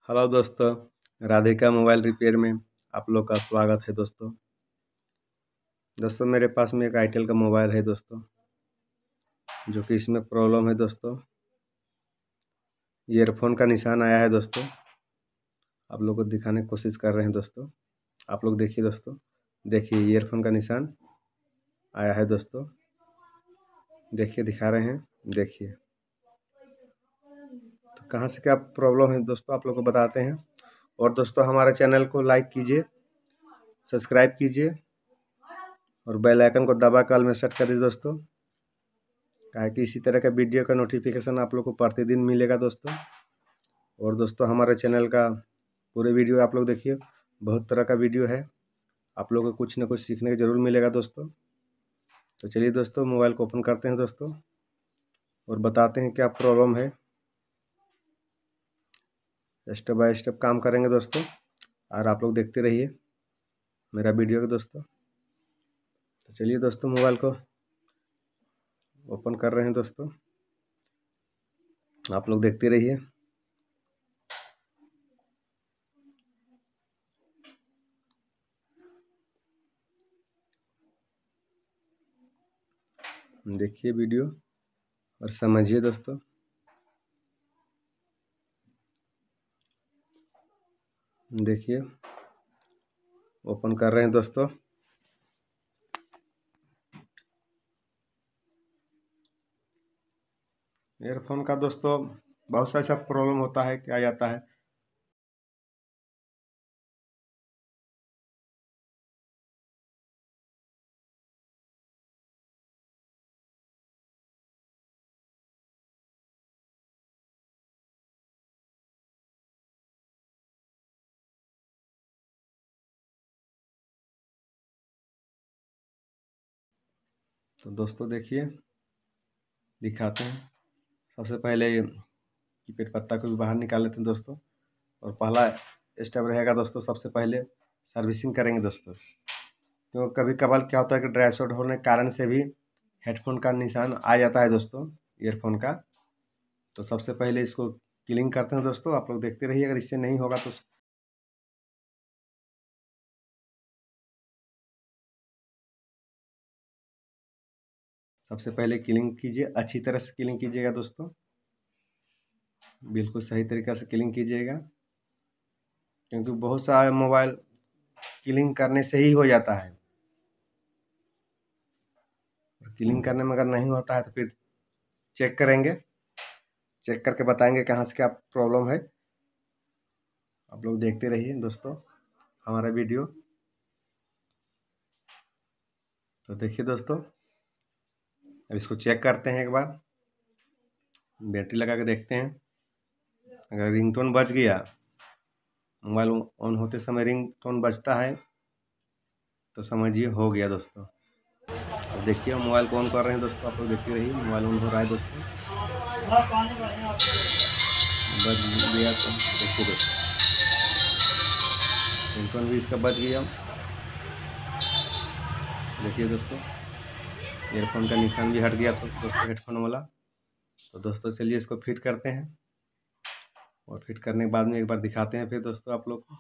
Hello दोस्तों, Radhika mobile repair में आप लोग का स्वागत है दोस्तों। मेरे पास में एक आईटेल का मोबाइल है दोस्तों, जो कि इसमें प्रॉब्लम है दोस्तों। ईयरफोन का निशान आया है दोस्तों। आप लोग को दिखाने की कोशिश कर रहे हैं दोस्तों। आप लोग देखिए दोस्तों, देखिए ईयरफोन का निशान आया है दोस्तों। देखिए, दिखा रहे हैं, देखिए। तो कहाँ से क्या प्रॉब्लम है दोस्तों, आप लोग को बताते हैं। और दोस्तों, हमारे चैनल को लाइक कीजिए, सब्सक्राइब कीजिए और बेल आइकन को दबा कर ऑल में सेट कर दीजिए दोस्तों, काहे कि इसी तरह का वीडियो का नोटिफिकेशन आप लोग को प्रतिदिन मिलेगा दोस्तों। और दोस्तों, हमारे चैनल का पूरे वीडियो आप लोग देखिए, बहुत तरह का वीडियो है। आप लोगों को कुछ ना कुछ सीखने को जरूर मिलेगा दोस्तों। तो चलिए दोस्तों, मोबाइल को ओपन करते हैं दोस्तों और बताते हैं क्या प्रॉब्लम है। स्टेप बाय स्टेप काम करेंगे दोस्तों, और आप लोग देखते रहिए मेरा वीडियो को दोस्तों। तो चलिए दोस्तों, मोबाइल को ओपन कर रहे हैं दोस्तों, आप लोग देखते रहिए। देखिए वीडियो और समझिए दोस्तों। देखिए, ओपन कर रहे हैं दोस्तों। ईयरफोन का दोस्तों बहुत सा ऐसा प्रॉब्लम होता है, क्या जाता है। तो दोस्तों देखिए, दिखाते हैं। सबसे पहले कीपैड पत्ता को भी बाहर निकाल लेते हैं दोस्तों। और पहला स्टेप रहेगा दोस्तों, सबसे पहले सर्विसिंग करेंगे दोस्तों। तो कभी कभार क्या होता है कि ड्राई शॉट होने के कारण से भी हेडफोन का निशान आ जाता है दोस्तों, ईयरफोन का। तो सबसे पहले इसको क्लीन करते हैं दोस्तों, आप लोग देखते रहिए। अगर इससे नहीं होगा तो सबसे पहले क्लीन कीजिए, अच्छी तरह से क्लीन कीजिएगा दोस्तों, बिल्कुल सही तरीक़ा से क्लीन कीजिएगा। क्योंकि बहुत सारे मोबाइल क्लीन करने से ही हो जाता है। क्लीन करने में अगर नहीं होता है तो फिर चेक करेंगे, चेक करके बताएंगे कहाँ से क्या प्रॉब्लम है। आप लोग देखते रहिए दोस्तों हमारा वीडियो। तो देखिए दोस्तों, अब इसको चेक करते हैं एक बार, बैटरी लगा के देखते हैं। अगर रिंगटोन बज गया, मोबाइल ऑन होते समय रिंगटोन बजता है, तो समझिए हो गया दोस्तों। अब देखिए, मोबाइल को ऑन कर रहे हैं दोस्तों, आप लोग देखते रहिए। मोबाइल ऑन हो रहा है दोस्तों, बज गया तो देखिए दोस्तों, रिंगटोन भी इसका बज गया। देखिए दोस्तों, ईयरफोन का निशान भी हट गया तो दोस्तों, हेडफोन वाला। तो दोस्तों चलिए इसको फिट करते हैं, और फिट करने के बाद में एक बार दिखाते हैं फिर दोस्तों आप लोग को।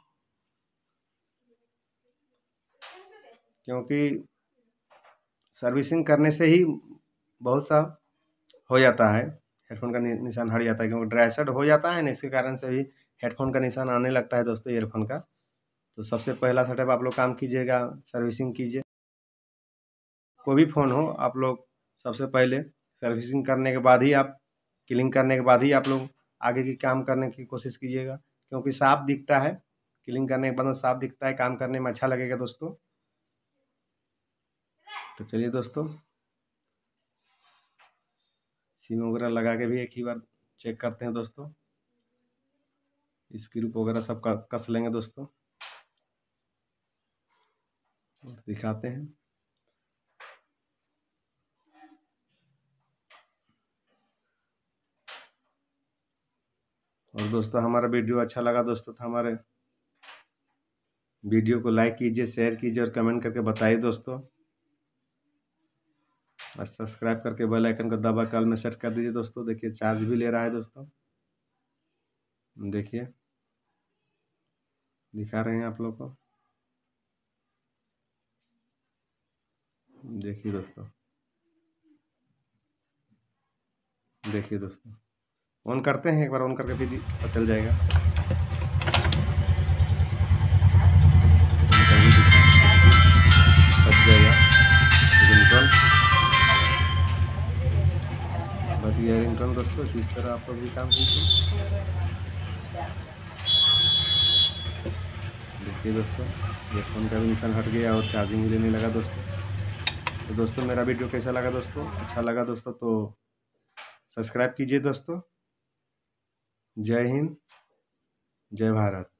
क्योंकि सर्विसिंग करने से ही बहुत सा हो जाता है, हेडफोन का निशान हट जाता है। क्योंकि ड्राई शॉट हो जाता है ना, इसके कारण से भी हेडफोन का निशान आने लगता है दोस्तों, ईयरफोन का। तो सबसे पहला सेटअप आप लोग काम कीजिएगा, सर्विसिंग कीजिए। कोई भी फ़ोन हो, आप लोग सबसे पहले सर्विसिंग करने के बाद ही आप, क्लीन करने के बाद ही आप लोग आगे की काम करने की कोशिश कीजिएगा। क्योंकि साफ दिखता है, क्लीन करने के बाद में साफ दिखता है, काम करने में अच्छा लगेगा दोस्तों। तो चलिए दोस्तों, सिम वगैरह लगा के भी एक ही बार चेक करते हैं दोस्तों। स्क्रू वगैरह सब कस लेंगे दोस्तों, दिखाते हैं। और दोस्तों, हमारा वीडियो अच्छा लगा दोस्तों तो हमारे वीडियो को लाइक कीजिए, शेयर कीजिए और कमेंट करके बताइए दोस्तों। और सब्सक्राइब करके बेल आइकन को दबा के ऑल में सेट कर दीजिए दोस्तों। देखिए, चार्ज भी ले रहा है दोस्तों, देखिए। दिखा रहे हैं आप लोग को। देखिए दोस्तों, देखिए दोस्तों, ऑन करते हैं, एक बार ऑन करके फिर पता चल जाएगा। बच जाएगा रिंगटोन। बच गया रिंगटोन दोस्तों। इस तरह आप लोग भी काम कीजिए। देखिए दोस्तों, ये फ़ोन का भी निशान हट गया और चार्जिंग भी लेने लगा दोस्तों। तो दोस्तों मेरा वीडियो कैसा लगा दोस्तों? अच्छा लगा दोस्तों तो सब्सक्राइब कीजिए दोस्तों। जय हिंद, जय भारत।